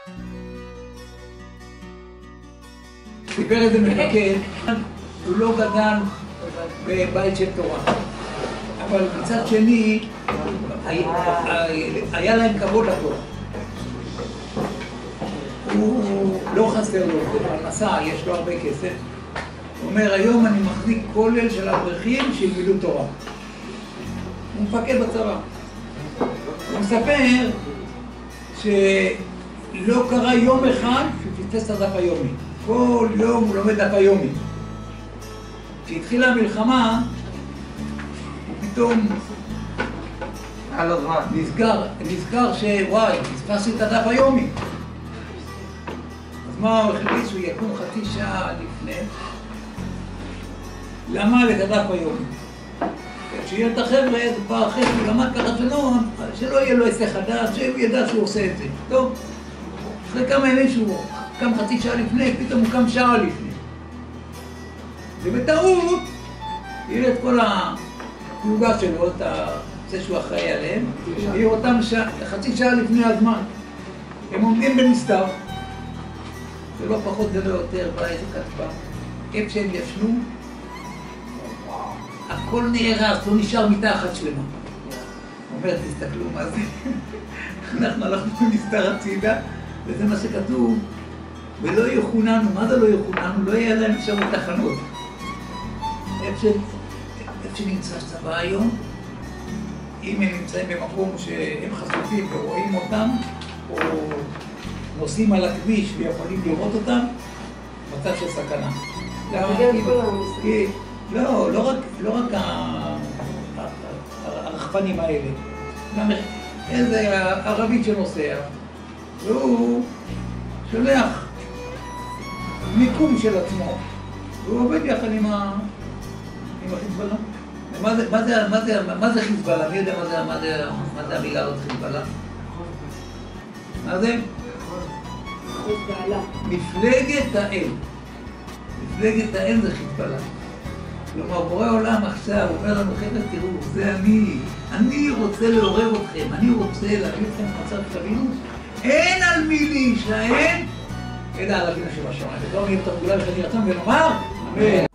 סיפר איזה מפקד, הוא לא גדל בבית של תורה, אבל מצד שני היה להם כבוד לתורה. הוא לא חסר לו, זה פרנסה, יש לו הרבה כסף. הוא אומר, היום אני מחזיק כולל של אברכים שילמדו תורה. הוא מפקד בצבא. הוא מספר שלא קרה יום אחד שהוא פספס את הדף היומי. כל יום הוא לומד דף היומי. כשהתחילה המלחמה, הוא פתאום נזכר שוואי, פספסתי את הדף היומי. אז מה הוא החליט? שהוא יקום חצי שעה לפני, למד את הדף היומי. כשיהיה את החבר'ה, זה כבר אחרי שהוא למד ככה שלא יהיה לו היסח הדעת, שהוא ידע שהוא עושה את זה. טוב, אחרי כמה ימים שהוא קם חצי שעה לפני, פתאום הוא קם שעה לפני. ובטעות, יראה את כל הפלוגה שלו, את זה שהוא אחראי עליהם, יראה אותם חצי שעה לפני הזמן. הם עומדים במסתר, זה לא פחות ולא יותר, באיזה כתבה. איפה שהם ישנו, הכל נהרס, לא נשאר מיטה אחת שלמה. הוא אומר, תסתכלו מה זה. אנחנו הלכנו במסתר הצידה, וזה מה שכתוב. ולא יחוננו, מה זה לא יחוננו? לא יהיה להם אפשרות תחנות. איפה שנמצא צבא היום, אם הם נמצאים במקום שהם חשופים ורואים אותם, או נוסעים על הכביש ויכולים לראות אותם, מצב של סכנה. לא רק הרחפנים האלה, גם איזה ערבית שנוסע, והוא שולח מיקום של עצמו, והוא עובד יחד עם החיזבאללה. מה זה חיזבאללה? מי יודע מה זה המילה הזאת חיזבאללה? מה זה? מפלגת האל. מפלגת האל זה חיזבאללה. כלומר, בורא עולם עכשיו אומר לנו, חבר'ה, תראו, זה אני רוצה לעורר אתכם, אני רוצה להביא אתכם במצב שתבינו, אין על מי להישען, אלא על אבינו שבשמיים. וכבר נהיה את הגאולה ושאני רצון ונאמר, אמן.